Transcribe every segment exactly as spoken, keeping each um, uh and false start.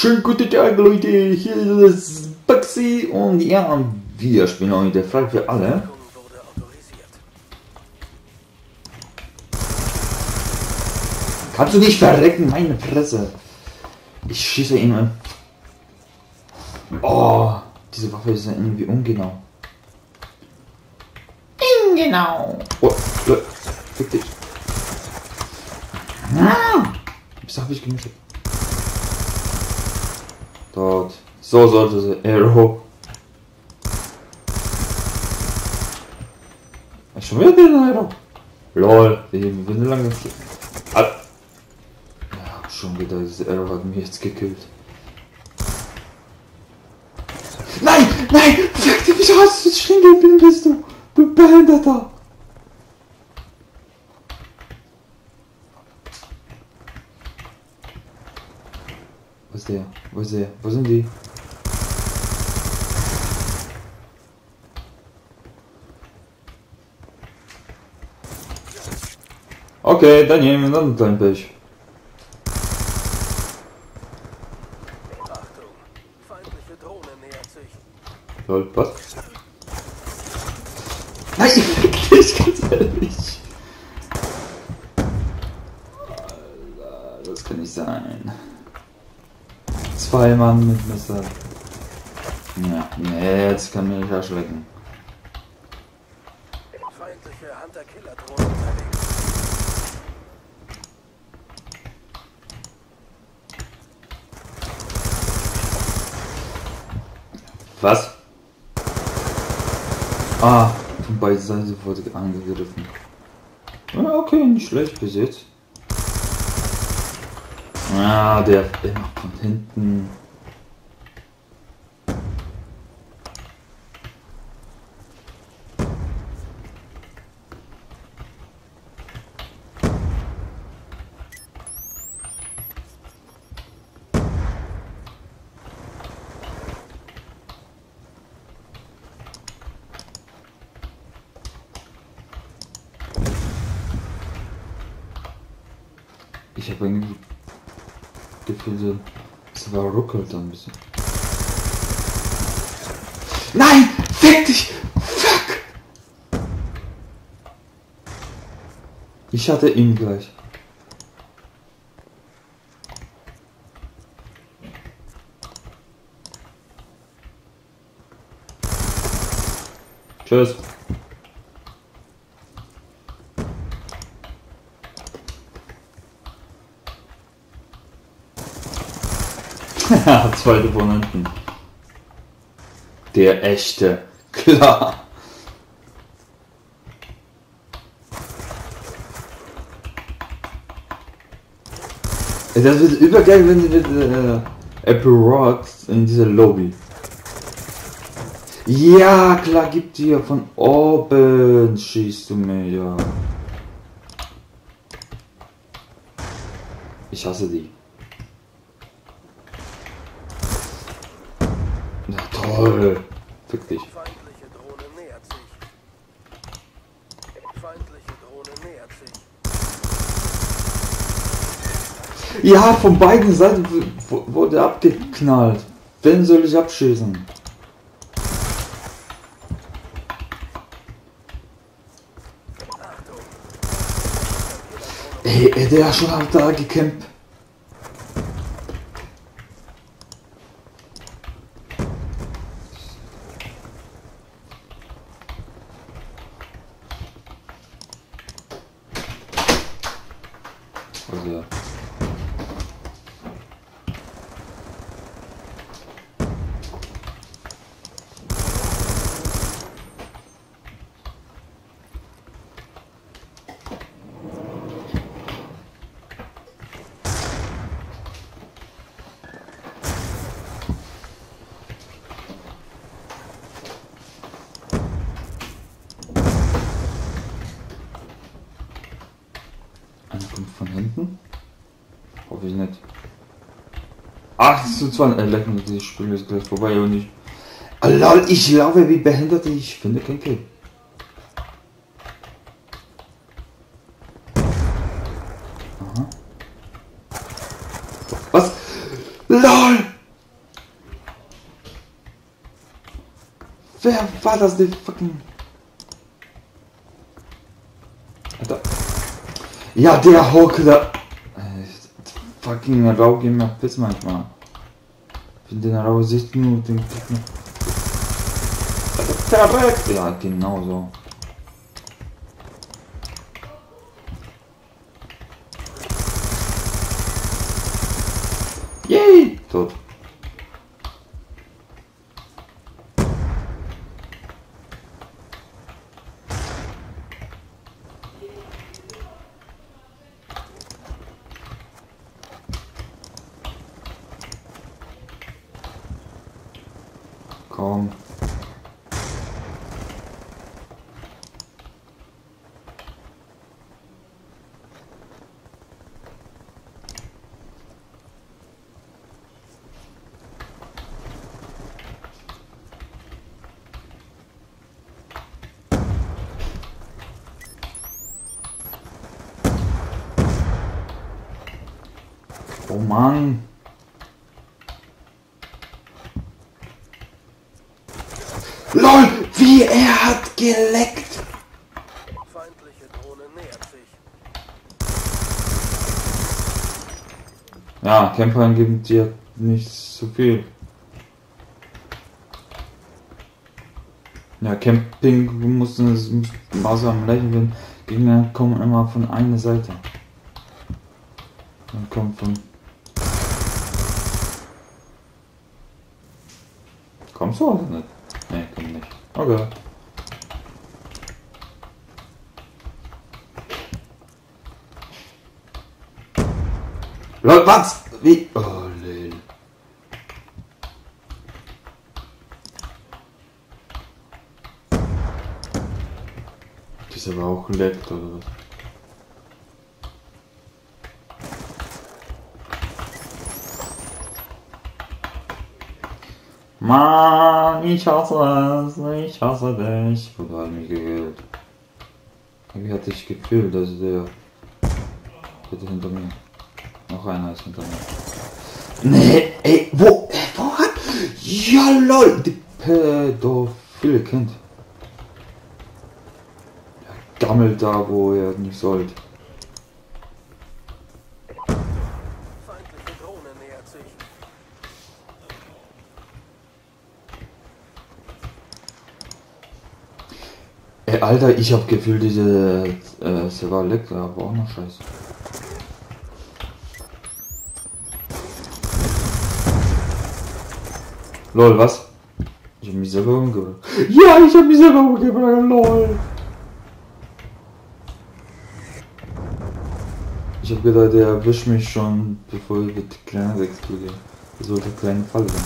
Schönen guten Tag, Leute, hier ist Baxi und ja, wir spielen heute frei für alle. Kannst du nicht verrecken, meine Fresse. Ich schieße ihn an. Oh, diese Waffe ist ja irgendwie ungenau. Ungenau. Oh, fick dich. Ah, was hab ich gemischt? Dort. So sollte sie. Arrow. Schon wieder den Arrow. Lol. Wie lange ist das? Ah. Ja, schon wieder. Diese Arrow hat mich jetzt gekillt. Nein! Nein! Sag dir, wieso hast du jetzt stehen geblieben bist du? Du Behinderter! Wo ist der? Wo ist der? Wo sind die? Okay, dann nehmen wir noch einen kleinen Pech. Achtung, feindliche Drohne nähert sich. Lol, was? Nein, ich ganz ehrlich. Alter, das kann nicht sein. Zwei Mann mit Messer. Ja, nee, jetzt kann mich nicht erschrecken. Feindliche Hunter-Killer-Drohne unterwegs. Was? Ah, von beiden Seiten wurde angegriffen. Ja, okay, nicht schlecht bis jetzt. Ja, der immer von hinten. Ich habe irgendwie Gefühl, es war ruckelt ein bisschen. Nein! Fick dich! Fuck! Ich hatte ihn gleich. Tschüss. Zweite von hinten. Der echte. Klar. Das wird übergeil, wenn sie mit äh, Apple Rocks in dieser Lobby. Ja, klar, gibt dir von oben. Schießt du mir, ja. Ich hasse die. Na toll. Fick dich. Feindliche Drohne nähert sich. Feindliche Drohne nähert sich. Ja, von beiden Seiten wurde abgeknallt. Wen soll ich abschießen? Ey, ey, der hat schon da gekämpft. Also ja. Einer kommt von hinten. Hoffe ich nicht. Ach, zu zwar äh, leck mich, dieses Spiel ist gleich vorbei und ich. Oh, lol, ich laufe wie behindert, ich finde kein Kill. Aha. Was? LOL! Wer war das, der fucking... Alter. Ja, der Hawk da. Äh, fucking Rau geht mir Piss manchmal. Ich finde den Rau Sicht nur den Gegner. Alter, verreckt! Ja, genau so. Yay! Tot. Komm. Oh Mann. LOL, wie er hat geleckt. Feindliche Drohne nähert sich. Ja, Camper gibt dir nicht so viel. Ja, Camping muss Maße am Lächeln werden. Gegner kommen immer von einer Seite. Dann kommt von... Kommst du oder nicht? Ne, komm nicht. Okay. Leute, was? Wie? Oh, lel. Das ist aber auch leckt, oder was? Mann, ich hasse es, ich hasse dich. Wurde halt mich gekillt. Irgendwie hatte ich gefühlt, dass der... Bitte hinter mir. Noch einer ist hinter mir. Nee, ey, wo? Wo hat... Ja, lol, die pädophile Kind. Er gammelt da, wo er nicht sollte. Feindliche Drohne nähert sich. Ey, Alter, ich hab gefühlt, diese äh, Server leckt, aber auch noch scheiße. Lol, was? Ich hab mich selber umgebracht. Ja, ich hab mich selber umgebracht, lol. Ich hab gedacht, der erwischt mich schon, bevor ich mit Kleiner explodiert. Das sollte eine kleine Falle sein.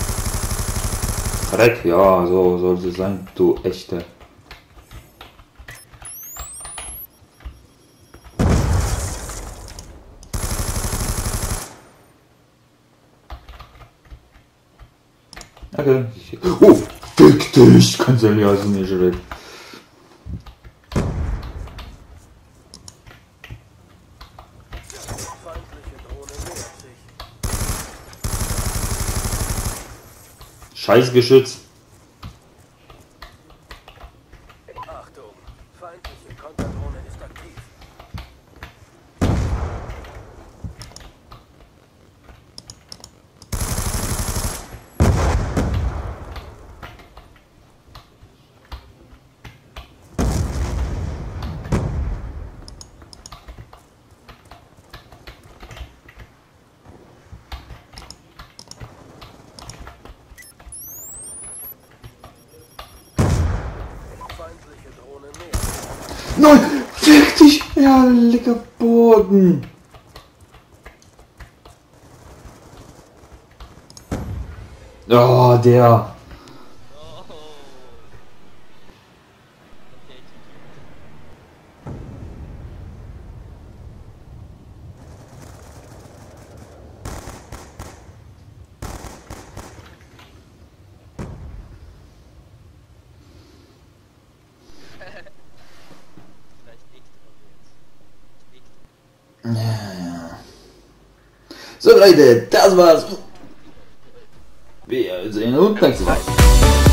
Dreck, ja, so sollte es sein, du echte. Okay. Oh, fick dich, kannst du ja also nicht reden. Feindliche Drohne nähert sich. Scheiß Geschütz. Achtung, feindliche Konterdrohne ist aktiv. Feindliche Drohne nähert sich. Nein, fick dich, ja, lecker Boden. Oh, der. Ja, ja. So Leute, das war's. Wir sehen uns nächstes Mal.